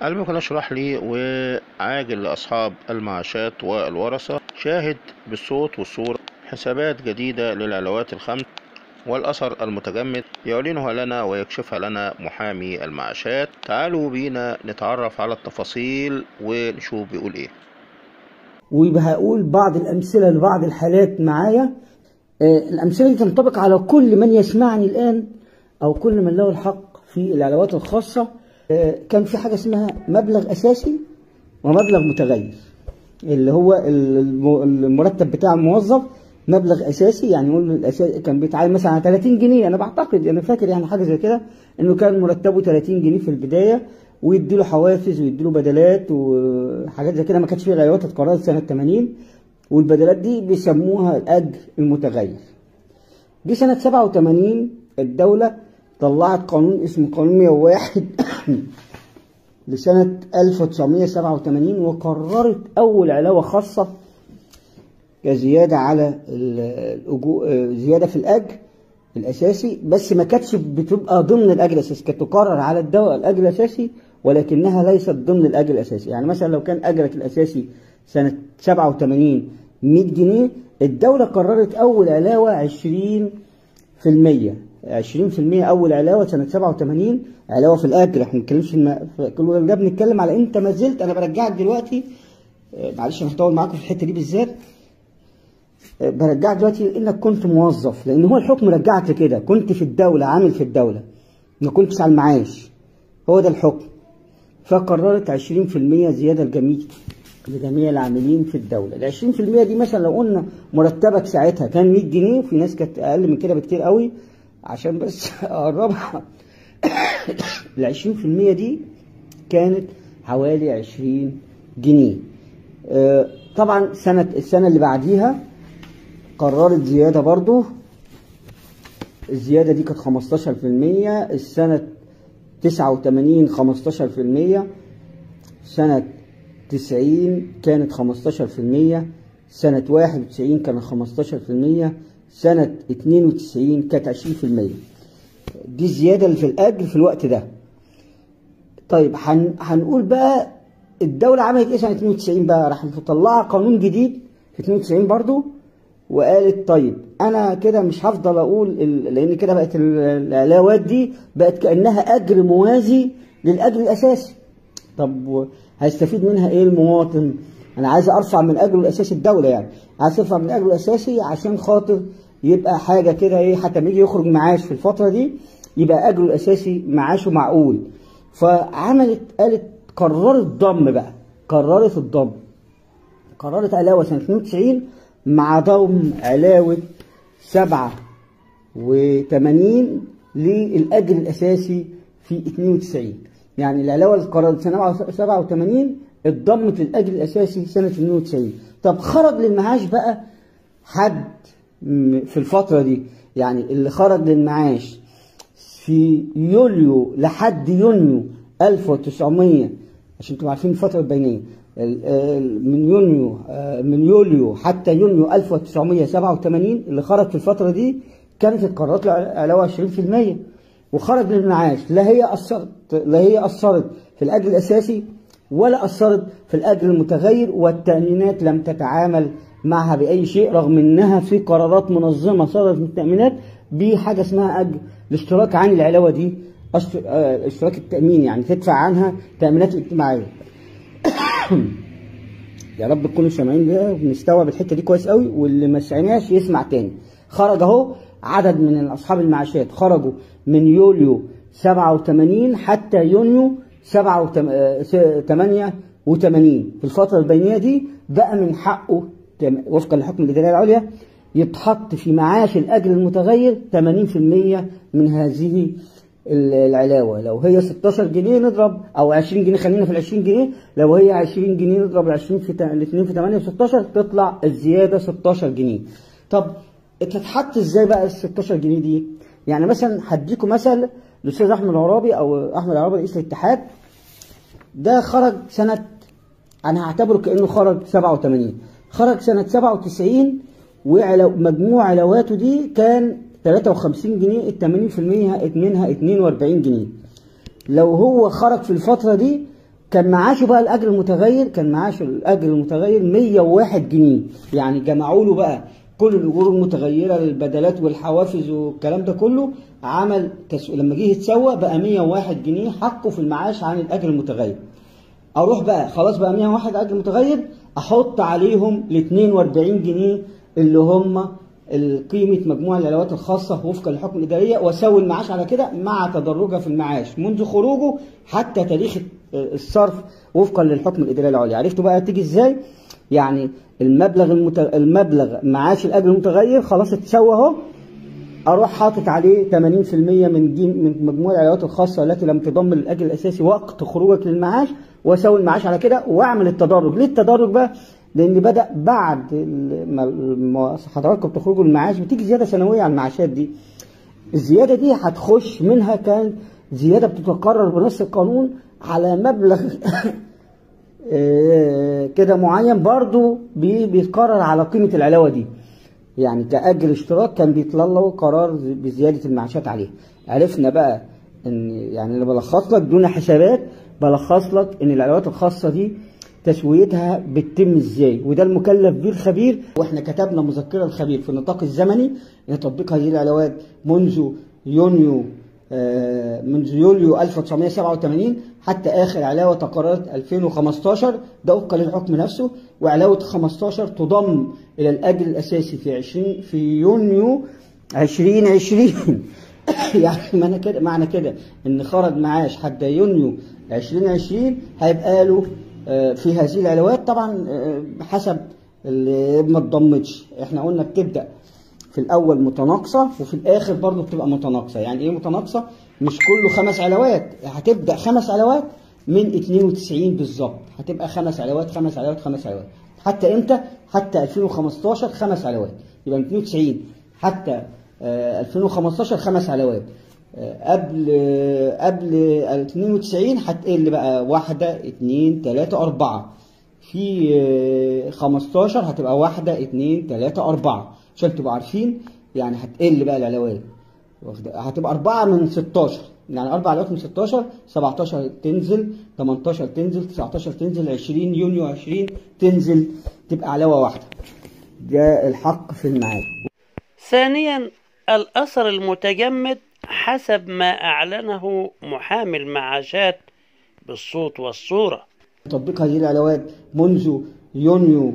الممكن اشرح لي وعاجل لأصحاب المعاشات والورثة. شاهد بالصوت والصورة حسابات جديدة للعلاوات الخمس والأثر المتجمد يعلنها لنا ويكشفها لنا محامي المعاشات. تعالوا بينا نتعرف على التفاصيل ونشوف بيقول ايه. ويبقى هقول بعض الأمثلة لبعض الحالات معايا. الأمثلة دي تنطبق على كل من يسمعني الآن أو كل من له الحق في العلاوات الخاصة. كان في حاجة اسمها مبلغ أساسي ومبلغ متغير، اللي هو المرتب بتاع الموظف مبلغ أساسي، يعني نقول كان بيتعامل مثلا على 30 جنيه. أنا بعتقد، أنا فاكر يعني حاجة زي كده، إنه كان مرتبه 30 جنيه في البداية، ويديله حوافز ويديله بدلات وحاجات زي كده. ما كانش فيه غيرات اتقررت سنة 80، والبدلات دي بيسموها الأجر المتغير. جه سنة 87 الدولة طلعت قانون اسمه قانون 101 لسنة 1987، وقررت أول علاوة خاصة كزيادة على زيادة في الأجر الأساسي، بس ما كانتش بتبقى ضمن الأجر الأساسي، كانت تقرر على الدولة الأجر الأساسي ولكنها ليست ضمن الأجر الأساسي. يعني مثلا لو كان أجرك الأساسي سنة 87 100 جنيه، الدولة قررت أول علاوة 20%. 20% أول علاوة سنة 87 علاوة في الأجر. احنا ما بنتكلمش كل ده، بنتكلم على أنت ما زلت. أنا برجعك دلوقتي، معلش أنا هطول معاكم في الحتة دي بالذات، برجعك دلوقتي لأنك كنت موظف، لأن هو الحكم رجعك لكده، كنت في الدولة، عامل في الدولة، ما كنتش على المعاش، هو ده الحكم. فقررت 20% زيادة لجميع العاملين في الدولة. ال 20% دي مثلا لو قلنا مرتبك ساعتها كان 100 جنيه، وفي ناس كانت أقل من كده بكتير قوي عشان بس أقربها. ال 20% دي كانت حوالي 20 جنيه. طبعا السنة اللي بعديها قررت زيادة برضو. الزيادة دي كانت 15%. السنة 89 15%. سنة 90 كانت 15%. سنة 91 كانت 15%. سنة 92 كانت 20%. دي الزيادة اللي في الأجر في الوقت ده. طيب هنقول بقى الدولة عملت ايه سنة 92 بقى؟ راح تطلع قانون جديد في 92 برضو، وقالت طيب انا كده مش هفضل اقول لان كده بقت العلاوات دي بقت كأنها اجر موازي للاجر الاساسي. طب هيستفيد منها ايه المواطن؟ انا عايز ارفع من اجره الاساسي، الدولة يعني عايز ترفع من اجره الاساسي عشان خاطر يبقى حاجة كده ايه، حتى لما يجي يخرج معاش في الفترة دي يبقى اجره الاساسي معاشه معقول. قالت قررت قررت علاوة سنة 92 مع ضم علاوة 87 للأجر الأساسي في 92. يعني العلاوة اللي قررت سنة 87 اتضمت للأجر الأساسي سنة 92. طب خرج للمعاش بقى حد في الفترة دي، يعني اللي خرج للمعاش في يوليو لحد يونيو 1900، عشان تبقوا عارفين الفترة البينية، من يوليو حتى يونيو 1987 اللي خرج في الفترة دي كانت القرارات علاوة 20%، وخرج للمعاش. لا هي أثرت في الأجر الأساسي ولا أثرت في الأجر المتغير، والتأمينات لم تتعامل معها بأي شيء، رغم أنها في قرارات منظمة صدرت من التأمينات بحاجة اسمها أجر الاشتراك عن العلاوة دي، اشتراك التأمين، يعني تدفع عنها تأمينات اجتماعية. يا رب تكونوا سامعين ده ونستوعب الحته دي كويس قوي، واللي ما سمعناش يسمع تاني. خرج اهو عدد من اصحاب المعاشات خرجوا من يوليو 87 حتى يونيو 88. في الفتره البينيه دي بقى من حقه وفقا لحكم الاداريه العليا يتحط في معاش الاجر المتغير 80% من هذه العلاوة. لو هي 16 جنيه نضرب، او 20 جنيه، خلينا في ال 20 جنيه، لو هي 20 جنيه نضرب ال 20 في 2 في 8 16 تطلع الزيادة 16 جنيه. طب تتحط ازاي بقى ال 16 جنيه دي؟ يعني مثلا هديكم مثل الاستاذ احمد العرابي، او احمد العرابي رئيس الاتحاد، ده خرج سنة، انا هعتبره كأنه خرج 87، خرج سنة 97 ومجموع علاواته دي كان 53 جنيه، ال 80% منها 42 جنيه. لو هو خرج في الفترة دي كان معاشه بقى الاجر المتغير، كان معاشه الاجر المتغير 101 جنيه. يعني جمعوا له بقى كل الاجور المتغيره، البدلات والحوافز والكلام ده كله، عمل لما جه يتسوى بقى 101 جنيه حقه في المعاش عن الاجر المتغير. اروح بقى خلاص بقى 101 اجر متغير، احط عليهم ال 42 جنيه اللي هم قيمه مجموع العلاوات الخاصه وفقا للحكم الاداريه، واسوي المعاش على كده مع تدرجها في المعاش منذ خروجه حتى تاريخ الصرف وفقا للحكم الاداري العليا. عرفتوا بقى تيجي ازاي؟ يعني المبلغ معاش الاجر المتغير خلاص اتسوى اهو، اروح حاطط عليه 80% من مجموع العلاوات الخاصه التي لم تضم للاجر الاساسي وقت خروجك للمعاش، واسوي المعاش على كده واعمل التدرج. ليه التدرج بقى؟ لان بدا بعد ما حضراتكم بتخرجوا المعاش بتيجي زياده سنويه على المعاشات دي. الزياده دي هتخش منها كان زياده بتتقرر بنص القانون على مبلغ كده معين، برضو بيتقرر على قيمه العلاوه دي. يعني كأجر اشتراك كان بيطلع له قرار بزياده المعاشات عليه. عرفنا بقى ان يعني اللي بلخص لك دون حسابات، بلخص لك ان العلاوات الخاصه دي تسويتها بتتم ازاي، وده المكلف به الخبير. واحنا كتبنا مذكره الخبير في النطاق الزمني ان تطبيق هذه العلاوات منذ يوليو 1987 حتى اخر علاوه تقررت 2015، ده وفقا للحكم نفسه. وعلاوه 15 تضم الى الاجر الاساسي في يونيو 2020 يعني معنى كده ان خرج معاش حتى يونيو 2020 هيبقى له في هذه العلاوات طبعا حسب اللي ما اتضمتش. احنا قلنا بتبدا في الاول متناقصه وفي الاخر برضه بتبقى متناقصه. يعني ايه متناقصه؟ مش كله 5 علاوات، هتبدا 5 علاوات من 92 بالظبط، هتبقى 5 علاوات 5 علاوات 5 علاوات. حتى امتى؟ حتى 2015 5 علاوات، يبقى من 92 حتى 2015 5 علاوات. قبل 92 هتقل بقى 1 2 3 4، في 15 هتبقى 1 2 3 4 عشان تبقوا عارفين. يعني هتقل بقى العلاوات، هتبقى 4 من 16، يعني 4 علاوات من 16، 17 تنزل، 18 تنزل، 19 تنزل، 20 يونيو 20 تنزل، تبقى علاوة واحدة. ده الحق في المعاد. ثانيا، الأثر المتجمد حسب ما أعلنه محامي المعاشات بالصوت والصورة. تطبيق هذه العلاوات منذ يوليو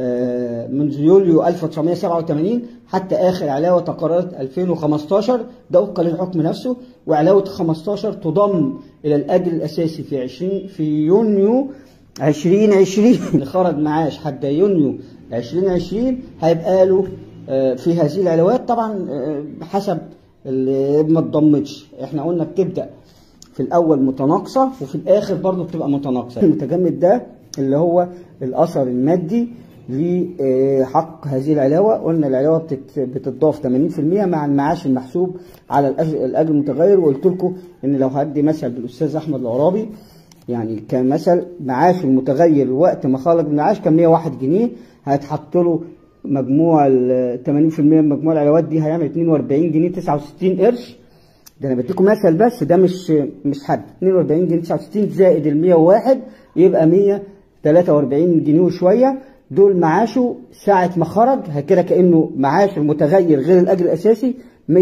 1987 حتى آخر علاوة تقررت 2015، ده وفقا للحكم نفسه. وعلاوة 15 تضم إلى الأجر الأساسي في يونيو 2020 خرج معاش حتى يونيو 2020 هيبقى له في هذه العلاوات طبعا حسب اللي ما اتضمتش. احنا قلنا بتبدأ في الأول متناقصة وفي الآخر برضه بتبقى متناقصة. المتجمد ده اللي هو الأثر المادي لحق هذه العلاوة. قلنا العلاوة بتضاف 80% مع المعاش المحسوب على الأجر المتغير. وقلت لكم إن لو هدي مثل بالأستاذ أحمد العرابي، يعني كان مثل معاش المتغير وقت ما خرج من المعاش كان 101 جنيه، هيتحط له مجموع 80% من مجموع العلاوات دي هيعمل 42 جنيه 69 قرش. ده انا بديكم مثل بس، ده مش حد. 42 جنيه 69 زائد ال 101 يبقى 143 جنيه وشويه. دول معاشه ساعه ما خرج كده كانه معاش المتغير غير الاجر الاساسي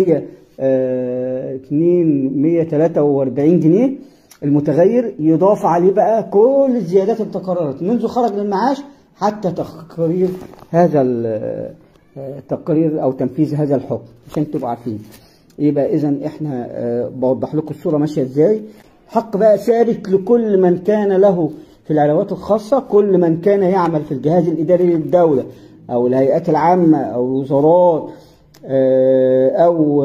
143 جنيه المتغير، يضاف عليه بقى كل الزيادات اللي تقررت منذ خرج من المعاش حتى تقرير هذا التقرير او تنفيذ هذا الحكم عشان تبقوا عارفين. يبقى اذا احنا بوضح لكم الصوره ماشيه ازاي. حق بقى ثابت لكل من كان له في العلاوات الخاصه، كل من كان يعمل في الجهاز الاداري للدوله او الهيئات العامه او الوزارات او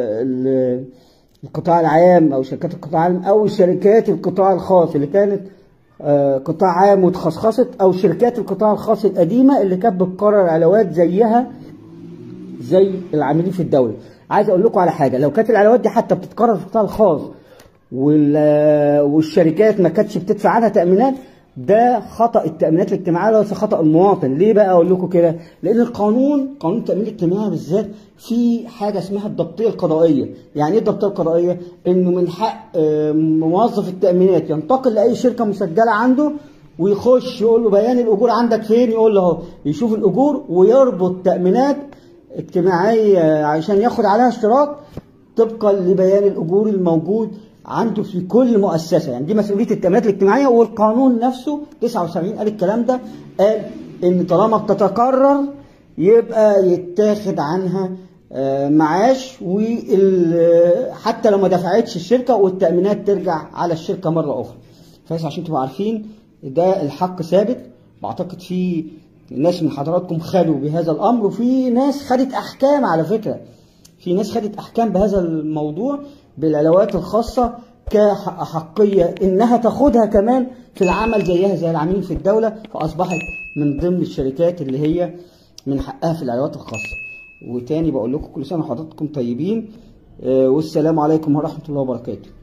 القطاع العام او شركات القطاع العام او شركات القطاع الخاص اللي كانت قطاع عام وتخصصت، او شركات القطاع الخاص القديمه اللي كانت بتقرر علاوات زيها زي العاملين في الدوله. عايز اقول لكم على حاجه، لو كانت العلاوات دي حتى بتتقرر في القطاع الخاص والشركات ما كانتش بتدفع عنها تامينات، ده خطأ التأمينات الاجتماعية وليس خطأ المواطن. ليه بقى أقول لكم كده؟ لأن قانون التأمين الاجتماعي بالذات في حاجة اسمها الضبطية القضائية. يعني إيه الضبطية القضائية؟ إنه من حق موظف التأمينات ينتقل لأي شركة مسجلة عنده ويخش يقول له بيان الأجور عندك فين؟ يقول له أهو، يشوف الأجور ويربط تأمينات اجتماعية عشان ياخد عليها اشتراك طبقا لبيان الأجور الموجود عنده في كل مؤسسة. يعني دي مسؤولية التأمينات الاجتماعية، والقانون نفسه 79 قال الكلام ده، قال إن طالما بتتكرر يبقى يتاخد عنها معاش، وحتى لو ما دفعتش الشركة والتأمينات ترجع على الشركة مرة أخرى. فبس عشان تبقوا عارفين ده الحق ثابت. بعتقد في ناس من حضراتكم خدوا بهذا الأمر، وفي ناس خدت أحكام. على فكرة في ناس خدت أحكام بهذا الموضوع بالعلاوات الخاصة كأحقية إنها تاخدها كمان في العمل زيها زي العاملين في الدولة، فأصبحت من ضمن الشركات اللي هي من حقها في العلاوات الخاصة. وتاني بقول لكم كل سنة وحضراتكم طيبين، والسلام عليكم ورحمة الله وبركاته.